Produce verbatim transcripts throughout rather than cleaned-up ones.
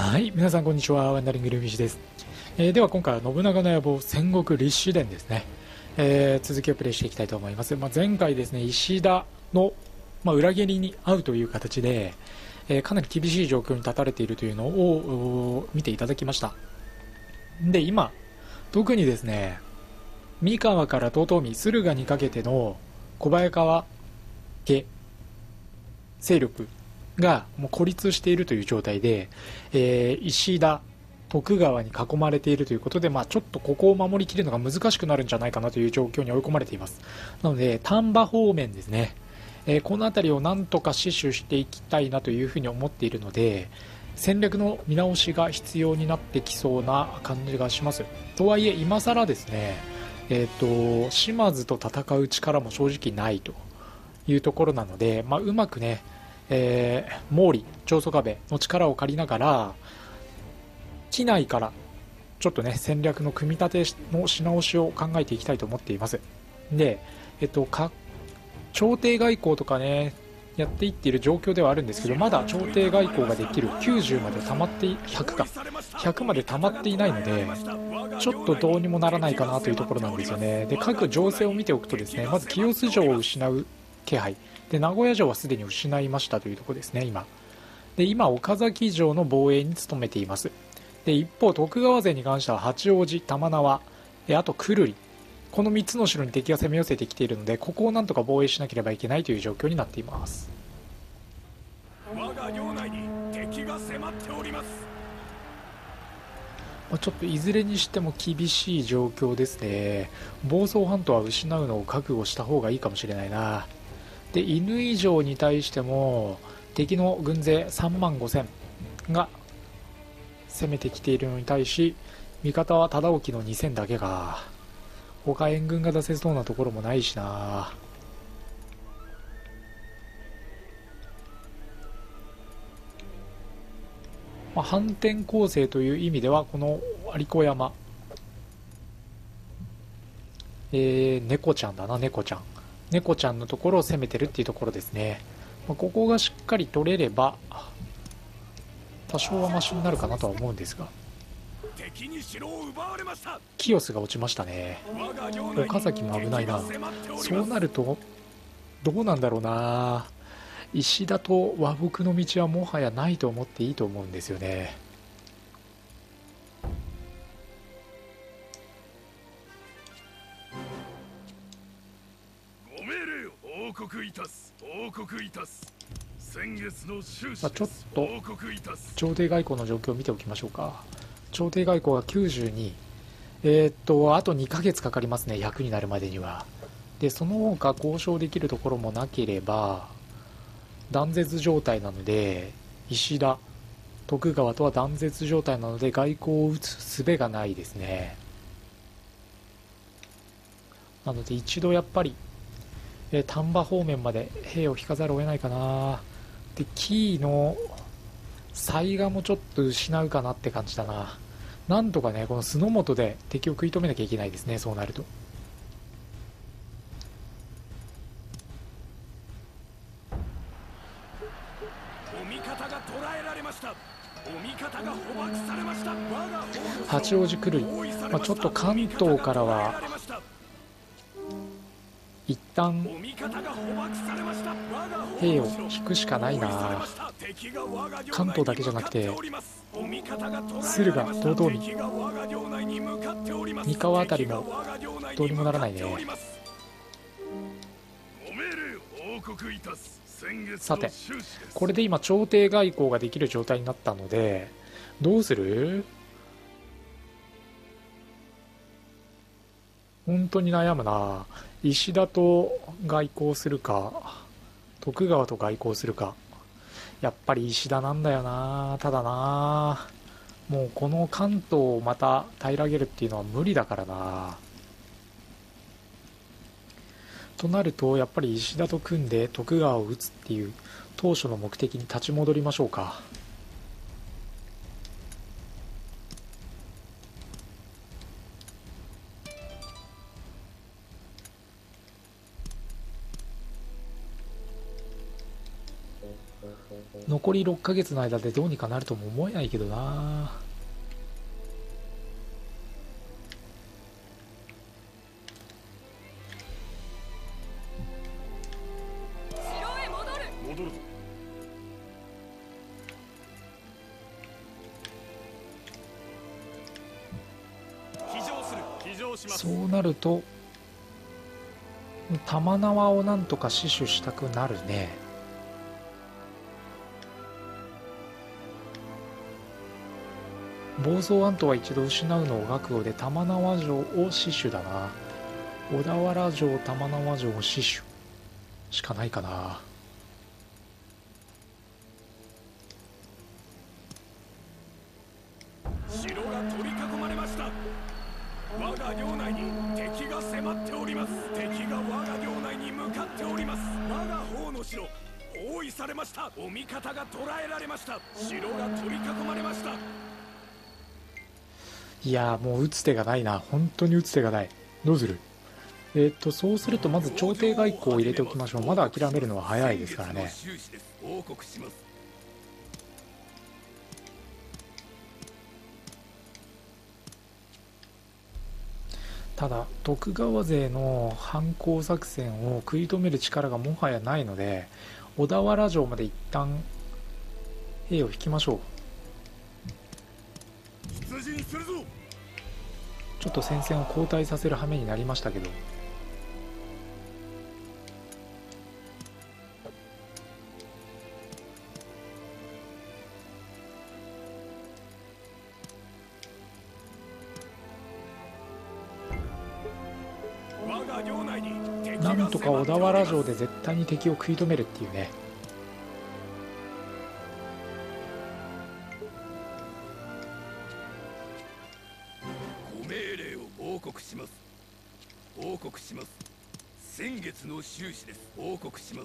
はい、皆さんこんにちは。ワンダリングルミシです。えーでは今回は信長の野望戦国立志伝ですね、えー続きをプレイしていきたいと思います。まあ、前回ですね、石田の、まあ、裏切りに遭うという形で、えーかなり厳しい状況に立たれているというのを見ていただきました。で、今特にですね、三河から遠江、駿河にかけての小早川家勢力がもう孤立しているという状態で、えー石田、徳川に囲まれているということで、まあ、ちょっとここを守りきるのが難しくなるんじゃないかなという状況に追い込まれています。なので丹波方面ですね、えーこの辺りをなんとか死守していきたいなというふうに思っているので、戦略の見直しが必要になってきそうな感じがします。とはいえ今更ですね、えー、と島津と戦う力も正直ないというところなので、まあ、うまくね、えー、毛利長宗我部の力を借りながら機内からちょっとね戦略の組み立てのし直しを考えていきたいと思っています。で、えっとか朝廷外交とかねやっていっている状況ではあるんですけど、まだ朝廷外交ができるきゅうじゅうまで溜まってひゃくかひゃくまで溜まっていないので、ちょっとどうにもならないかなというところなんですよね。で、各情勢を見ておくとですね、まず清洲城を失う気配で、名古屋城はすでに失いましたというところですね。今で今岡崎城の防衛に努めています。で一方徳川勢に関しては八王子、玉縄、あと久留里、このみっつの城に敵が攻め寄せてきているので、ここをなんとか防衛しなければいけないという状況になっています。 我が領内に敵が迫っております。 まあちょっといずれにしても厳しい状況ですね。房総半島は失うのを覚悟した方がいいかもしれないな。で乾城に対しても敵の軍勢さんまんごせんが攻めてきているのに対し、味方は忠興のにせんだけか。他援軍が出せそうなところもないしな。まあ、反転攻勢という意味ではこの有子山、えー、猫ちゃんだな、猫ちゃん猫ちゃんのところを攻めてるっていうところですね。まあ、ここがしっかり取れれば多少はマシになるかなとは思うんですが、 敵に城を奪われました。 清須が落ちましたね。岡崎も危ないな。そうなるとどうなんだろうな。石田と和睦の道はもはやないと思っていいと思うんですよね。 ご命令を報告いたす。報告いたす。先月の収支まあ、ちょっと報告いたす。 朝廷外交の状況を見ておきましょうか。朝廷外交はきゅうじゅうに、えー、っとあとにかげつかかりますね、ひゃくになるまでには。でその他交渉できるところもなければ断絶状態なので、石田徳川とは断絶状態なので外交を打つ術がないですね。なので一度やっぱり、えー丹波方面まで兵を引かざるを得ないかな。で紀伊の雑賀もちょっと失うかなって感じだな。なんとかねこの洲本で敵を食い止めなきゃいけないですね、そうなると。 お味方が捕らえられました。お味方が捕獲されました。我が八王子来る、まあ、ちょっと関東からは一旦お味方が捕獲されました。我が兵を引くしかないな。 敵が我が領内に関東だけじゃなくて向かっております。お味方が捕らえ駿河、 られました。 遠江、 敵が我が領内に向かっております。 三河あたりも敵が我が領内にどうにもならないね。 向かっております。ご命令を報告いたす。先月さての収支です。 これで今朝廷外交ができる状態になったので、どうする？本当に悩むな。石田と外交するか徳川と外交するか。やっぱり石田なんだよな。ただな、もうこの関東をまた平らげるっていうのは無理だからな。となるとやっぱり石田と組んで徳川を討つっていう当初の目的に立ち戻りましょうか。 残りろっかげつの間でどうにかなるとも思えないけどな。 戻るぞ。騎乗する。騎乗します。 そうなると玉縄をなんとか死守したくなるね。暴走アントは一度失うのを覚悟で玉縄城を死守だな。小田原城玉縄城を死守しかないかな。 城が取り囲まれました。我が領内に敵が迫っております。敵が我が領内に向かっております。我が方の城包囲されました。お味方が捕らえられました。城が取り囲まれました。 いやー、もう打つ手がないな。本当に打つ手がない。どうする？えー、っとそうするとまず朝廷外交を入れておきましょう。まだ諦めるのは早いですからね。 報告します。 ただ徳川勢の反攻作戦を食い止める力がもはやないので、小田原城まで一旦兵を引きましょう。 出陣するぞ。 ちょっと戦線を後退させる羽目になりましたけど、 我が領内に敵がなんとか小田原城で絶対に敵を食い止めるっていうね。 ご命令を報告します。報告します。先月の収支です。報告します。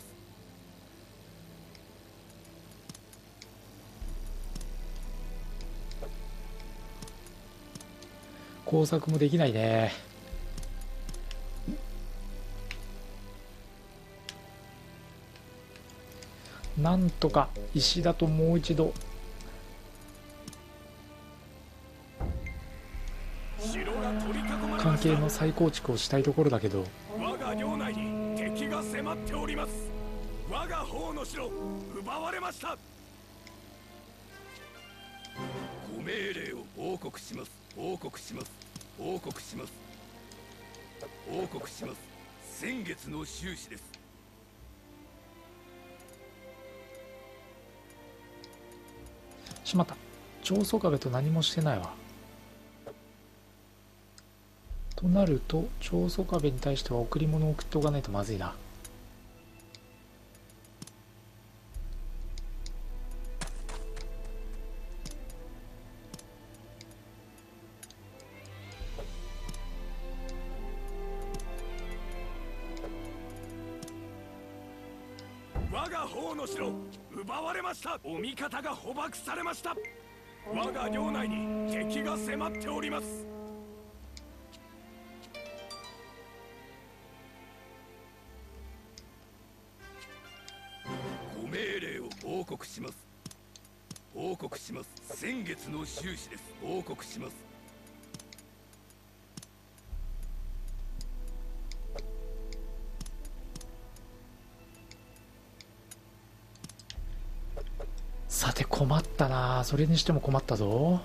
工作もできないね。なんとか石田ともう一度関係の再構築をしたいところだけど、 我が領内に敵が迫っております。我が方の城奪われました。ご命令を報告します。報告します。報告します。報告します。先月の収支です。 しまった。長宗我部と何もしてないわ。となると長宗我部に対しては贈り物を送っておかないとまずいな。 我が方の城奪われました。お味方が捕獲されました。我が領内に敵が迫っております。ご命令を報告します。報告します。先月の収支です。報告します。 さて困ったな。それにしても困ったぞ。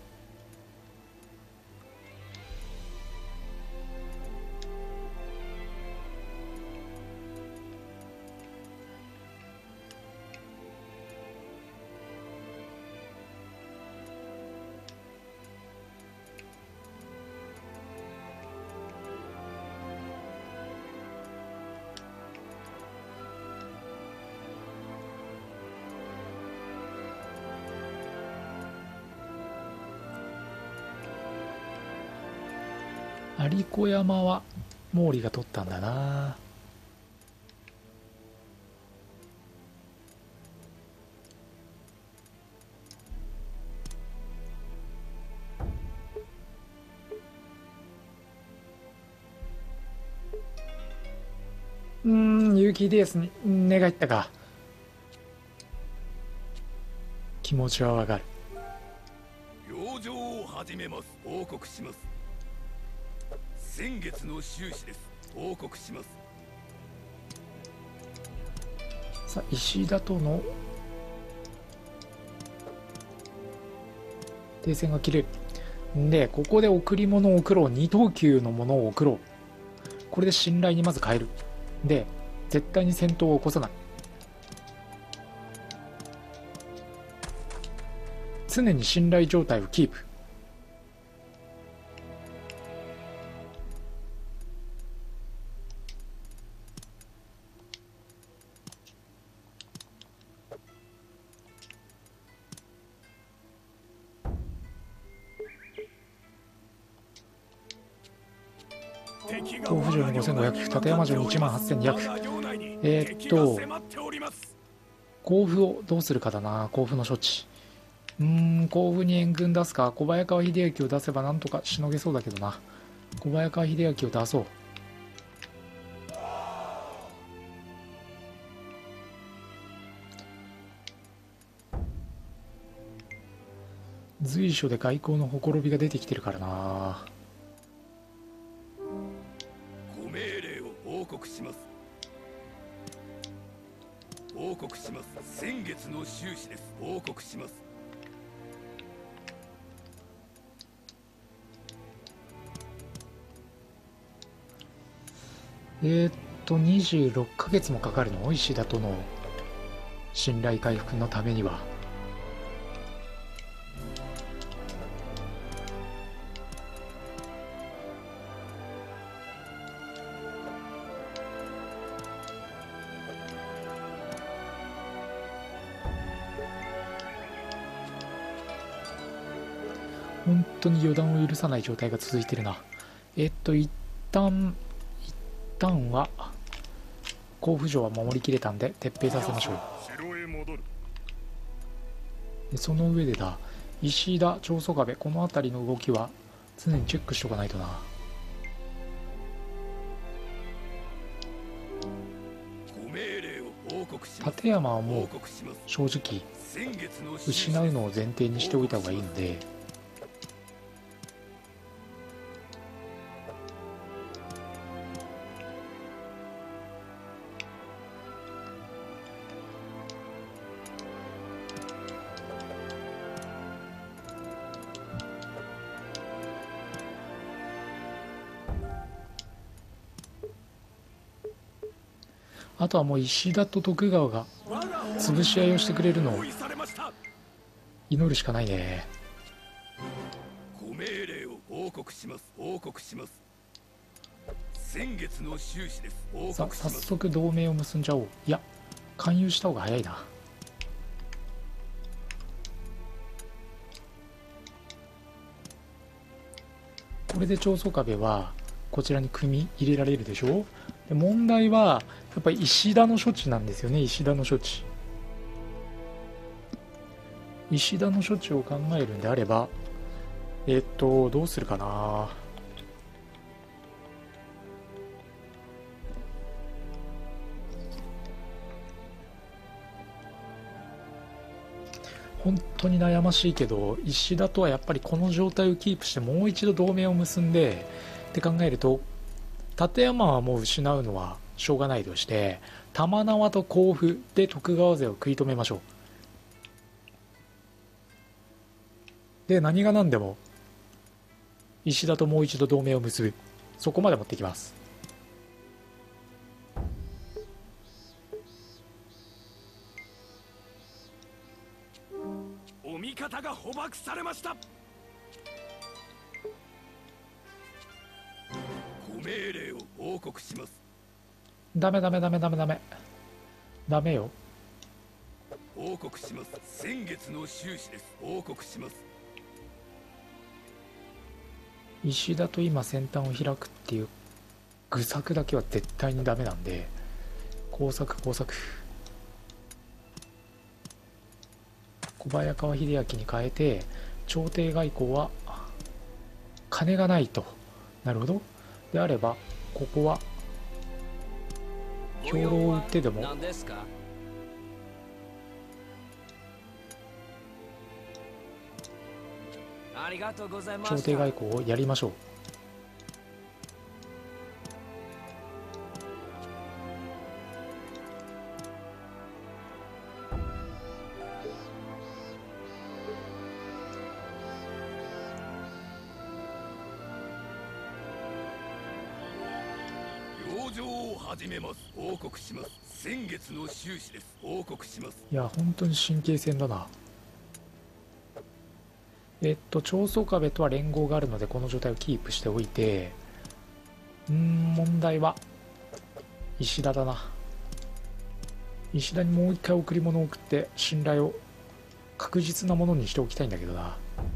有子山は毛利が取ったんだな。うーん、結城ですね。寝がいったか。 気持ちはわかる。 養生を始めます。報告します。先月の収支です。報告します。 さあ石田との停戦が切れるんで、ここで贈り物を送ろう。二等級のものを送ろう。これで信頼にまず変える。で絶対に戦闘を起こさない。常に信頼状態をキープ。甲府城にごせんごひゃく、立山城にいちまんはっせんにひゃく。えー、っと甲府をどうするかだな。甲府の処置、うーん甲府に援軍出すか。小早川秀明を出せばなんとかしのげそうだけどな。小早川秀明を出そう。随所で外交のほころびが出てきてるからな。 ご命令を報告します。報告します。先月の収支です。報告します。 えー、っとにじゅうろっかげつもかかるの。石田との信頼回復のためには。本当に予断を許さない状態が続いてるな。えっと一旦一旦は甲府城は守りきれたんで撤兵させましょう。でその上でだ、石田、長宗我部、この辺りの動きは常にチェックしておかないとな。立山はもう正直失うのを前提にしておいた方がいいんで、あとはもう石田と徳川が潰し合いをしてくれるのを祈るしかないね。 ご命令を報告します。報告します。先月の収支です。報さあ告します。 早速同盟を結んじゃおう。いや勧誘した方が早いな。これで長宗我部はこちらに組み入れられるでしょ。で問題はやっぱり石田の処置なんですよね。石田の処置石田の処置を考えるんであれば、えっとどうするかな。本当に悩ましいけど、石田とはやっぱりこの状態をキープしてもう一度同盟を結んでって考えると、立山はもう失うのはしょうがないとして、玉縄と甲府で徳川勢を食い止めましょう。で何が何でも石田ともう一度同盟を結ぶ、そこまで持ってきます。 お味方が捕獲されました。ご命令を報告します。 ダメダメダメダメダメダメよ。 報告します。先月の収支です。報告します。 石田と今先端を開くっていう愚策だけは絶対にダメなんで、工作工作小早川秀明に変えて、朝廷外交は金がないと。なるほど。であればここは兵糧を売ってでもありがとうございました。 朝廷外交をやりましょう。 養生を始めます。報告します。先月の収支です。報告します。 いや本当に神経戦だな。えっと長宗我部とは連合があるのでこの状態をキープしておいて、うーん問題は石田だな。石田にもう一回贈り物を送って信頼を確実なものにしておきたいんだけどな。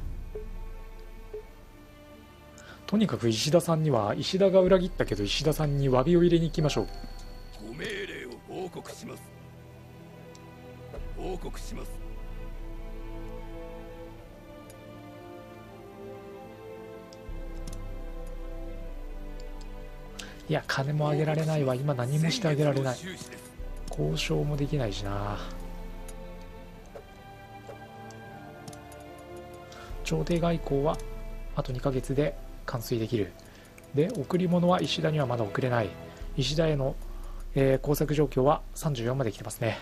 とにかく石田さんには、石田が裏切ったけど石田さんに詫びを入れに行きましょう。 ご命令を報告します。報告します。 いや金もあげられないわ。今何もしてあげられない。交渉もできないしな。朝廷外交はあとにかげつで完遂できる。で贈り物は石田にはまだ送れない。石田への、えー、工作状況はさんじゅうよんまで来てますね。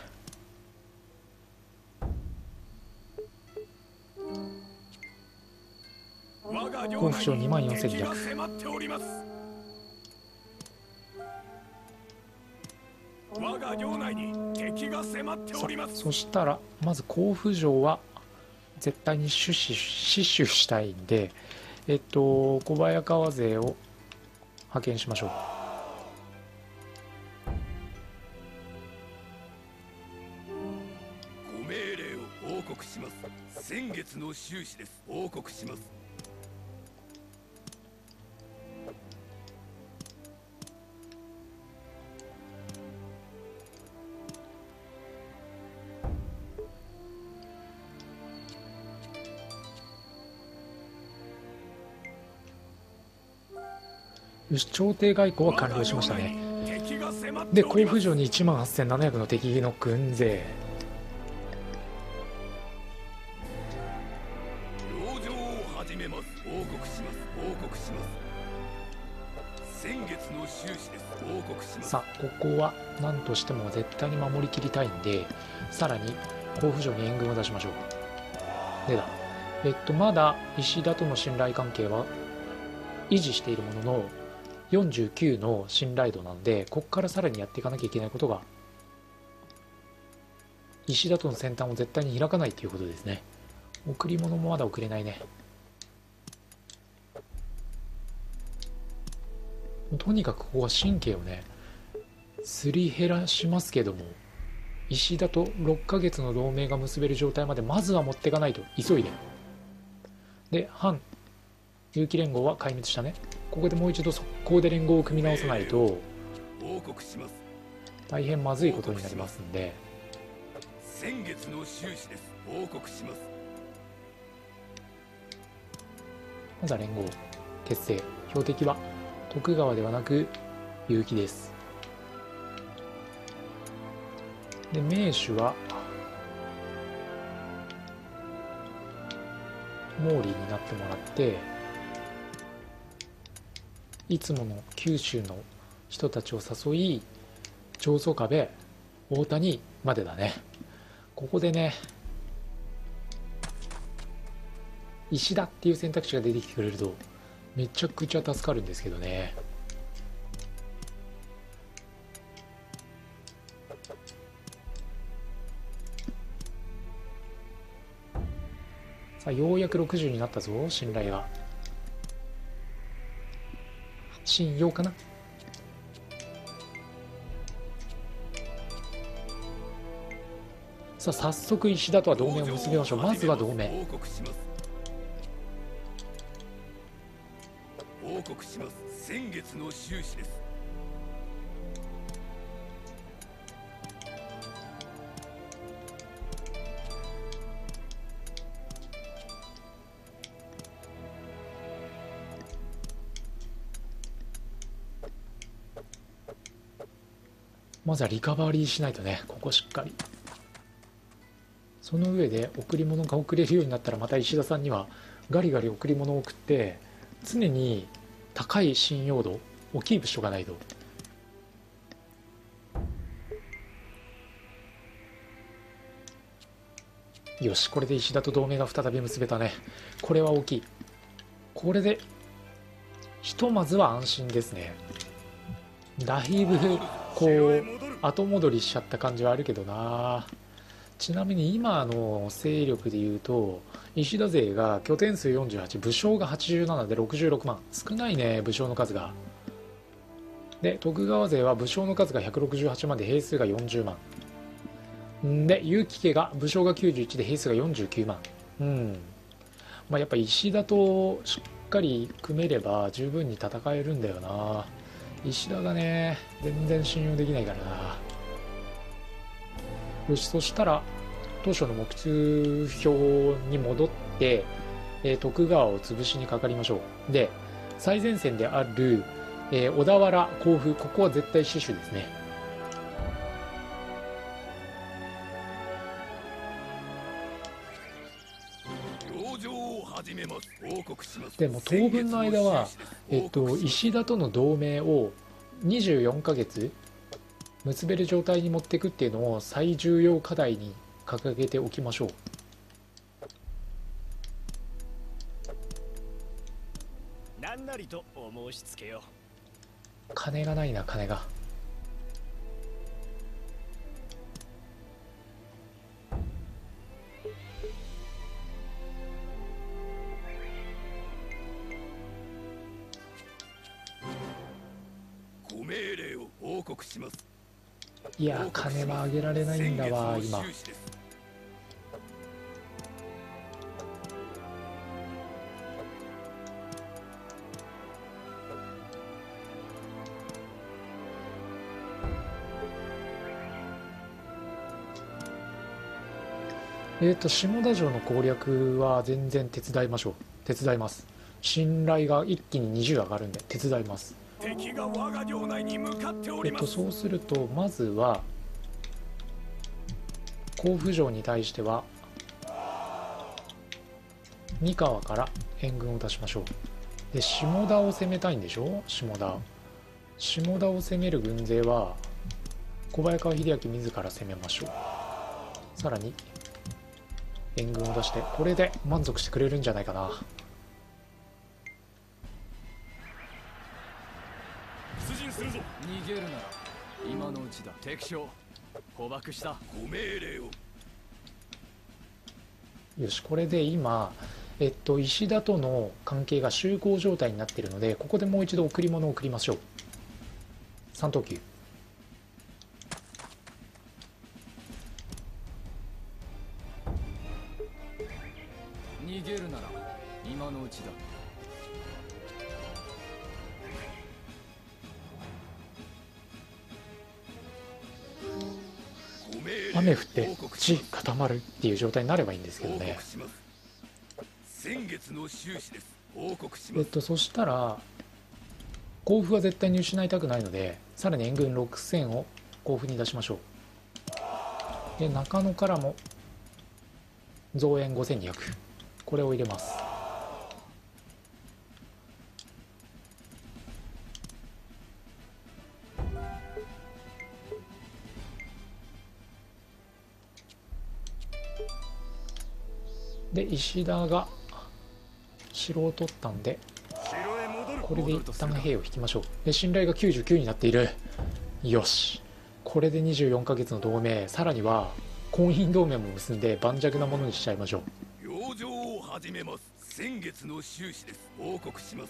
甲府省にまんよんせんにひゃく。 我が領内に敵が迫っております。 そしたらまず甲府城は絶対に死守死守したいんで、えっと小早川勢を派遣しましょう。 ご命令を報告します。先月の収支です。報告します。 よし朝廷外交は完了しましたね。で甲府城にいちまんはっせんななひゃくの敵の軍勢。 養生を始めます。報告します。報告します。先月の収支です。報告します。 さあここは何としても絶対に守りきりたいんで、さらに甲府城に援軍を出しましょう。でだえっとまだ石田との信頼関係は維持しているもののよんじゅうきゅうの信頼度なので、ここからさらにやっていかなきゃいけないことが、石田との先端を絶対に開かないということですね。贈り物もまだ送れないね。とにかくここは神経をねすり減らしますけども、石田とろっかげつの同盟が結べる状態までまずは持っていかないと。急いで。で反結城連合は壊滅したね。ここでもう一度速攻で連合を組み直さないと大変まずいことになりますんで。 先月の収支です。報告します。 まずは連合結成。標的は徳川ではなく結城です。で名手は毛利になってもらって、いつもの九州の人たちを誘い、長宗我部大谷までだね。ここでね石田っていう選択肢が出てきてくれるとめちゃくちゃ助かるんですけどね。さあようやくろくじゅうになったぞ。信頼が信用かな。さあ早速石田とは同盟を結びましょう。まずは同盟。 報告します。報告します。先月の収支です。 まずはリカバリーしないとね。ここしっかり。 その上で贈り物が送れるようになったら、また石田さんにはガリガリ贈り物を送って常に高い信用度をキープしとかないと。よし、これで石田と同盟が再び結べたね。これは大きい。これでひとまずは安心ですね。だいぶこう後戻りしちゃった感じはあるけどな。ちなみに今の勢力でいうと石田勢が拠点数よんじゅうはち、武将がはちじゅうななでろくじゅうろくまん、少ないね武将の数が。で徳川勢は武将の数がひゃくろくじゅうはちまんで兵数がよんじゅうまんで、結城家が武将がきゅうじゅういちで兵数がよんじゅうきゅうまん。うんまあやっぱ石田としっかり組めれば十分に戦えるんだよな。石田がね全然信用できないからな。よし、そしたら当初の目標に戻って、えー、徳川を潰しにかかりましょう。で最前線である、えー、小田原甲府、ここは絶対死守ですね。でも当分の間は、えっと、石田との同盟をにじゅうよんかげつ結べる状態に持っていくっていうのを最重要課題に掲げておきましょう。 何なりとお申し付けよ。 金がないな、金が。 ご命令を報告します。 いや金はあげられないんだわ今。えっと下田城の攻略は全然手伝いましょう。手伝います。信頼が一気ににじゅう上がるんで手伝います。 敵が我が領内に向かっております。 えっとそうするとまずは甲府城に対しては三河から援軍を出しましょう。で下田を攻めたいんでしょ。下田下田を攻める軍勢は小早川秀明自ら攻めましょう。さらに援軍を出してこれで満足してくれるんじゃないかな。 出陣するぞ。逃げるなら今のうちだ。敵将捕獲した。 ご命令を。 よし、これで今えっと石田との関係が修好状態になっているので、ここでもう一度贈り物を送りましょう。三等級。 逃げるなら今のうちだ。 雨降って地固まるっていう状態になればいいんですけどね。 先月の収支です。報告します。 えっとそしたら甲府は絶対に失いたくないので、さらに援軍ろくせんを甲府に出しましょう。で中野からも増援ごせんにひゃく、これを入れます。で石田が城を取ったんでこれで一旦兵を引きましょう。で信頼がきゅうじゅうきゅうになっている。よし、これでにじゅうよんかげつの同盟、さらには婚姻同盟も結んで盤石なものにしちゃいましょう。 養生を始めます。先月の収支です。報告します。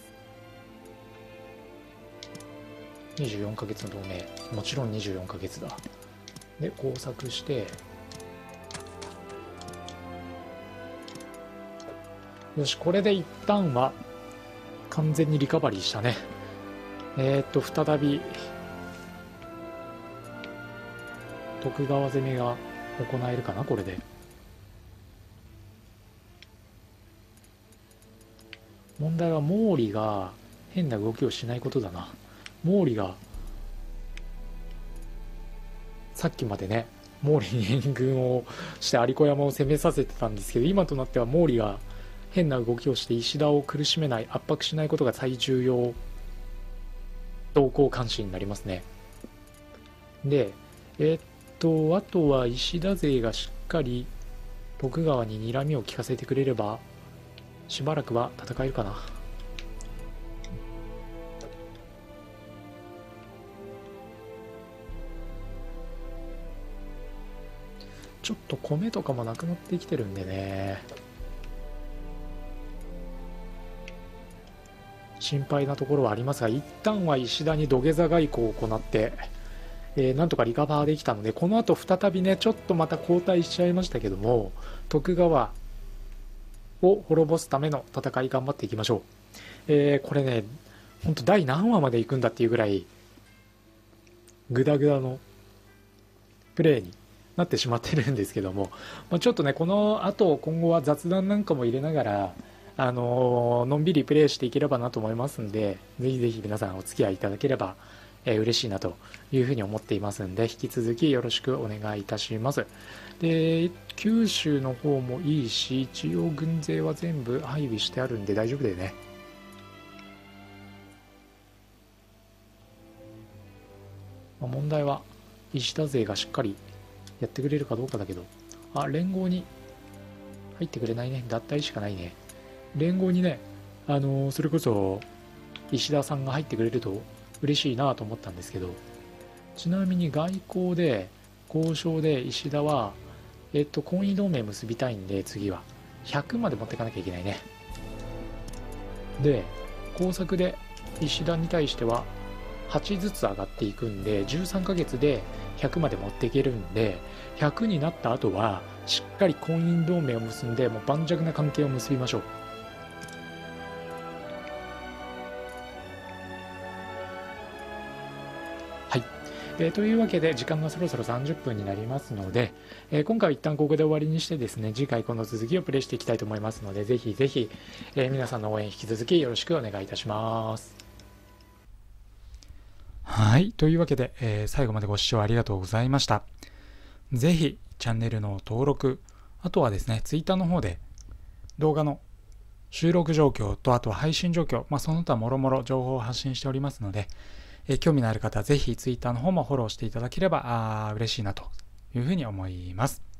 にじゅうよんかげつの同盟、もちろんにじゅうよんかげつだ。で工作してよし、これで一旦は完全にリカバリーしたね。えー、っと再び徳川攻めが行えるかな。これで問題は毛利が変な動きをしないことだな。毛利がさっきまでね毛利に援軍をして有子山を攻めさせてたんですけど、今となっては毛利が変な動きをして石田を苦しめない、圧迫しないことが最重要動向監視になりますね。で、えー、っとあとは石田勢がしっかり徳川に睨みを利かせてくれればしばらくは戦えるかな。ちょっと米とかもなくなってきてるんでね、心配なところはありますが、一旦は石田に土下座外交を行って、えー、なんとかリカバーできたので、この後再びねちょっとまた後退しちゃいましたけども、徳川を滅ぼすための戦い頑張っていきましょう。えー、これね本当第何話まで行くんだっていうぐらいグダグダのプレーになってしまってるんですけども、まあ、ちょっとねこの後今後は雑談なんかも入れながら、あのー、のんびりプレイしていければなと思いますんで、ぜひぜひ皆さんお付き合いいただければ、えー、嬉しいなというふうに思っていますんで、引き続きよろしくお願いいたします。で九州の方もいいし、一応軍勢は全部配備してあるんで大丈夫だよね。まあ、問題は石田勢がしっかりやってくれるかどうかだけど、あ、連合に入ってくれないね。脱退しかないね。連合にね、あのー、それこそ石田さんが入ってくれると嬉しいなと思ったんですけど、ちなみに外交で交渉で石田はえっと婚姻同盟結びたいんで、次はひゃくまで持っていかなきゃいけないね。で工作で石田に対してははちずつ上がっていくんで、じゅうさんかげつでひゃくまで持っていけるんで、ひゃくになった後はしっかり婚姻同盟を結んで、もう盤石な関係を結びましょう。はい、えー、というわけで時間がそろそろさんじゅっぷんになりますので、えー、今回は一旦ここで終わりにしてですね、次回この続きをプレイしていきたいと思いますので、ぜひぜひ、えー、皆さんの応援引き続きよろしくお願いいたします。はい、というわけで、えー、最後までご視聴ありがとうございました。ぜひチャンネルの登録、あとはですね、ツイッターの方で動画の収録状況と、あとは配信状況、まあ、その他もろもろ情報を発信しておりますので、えー、興味のある方はぜひツイッターの方もフォローしていただければあ嬉しいなというふうに思います。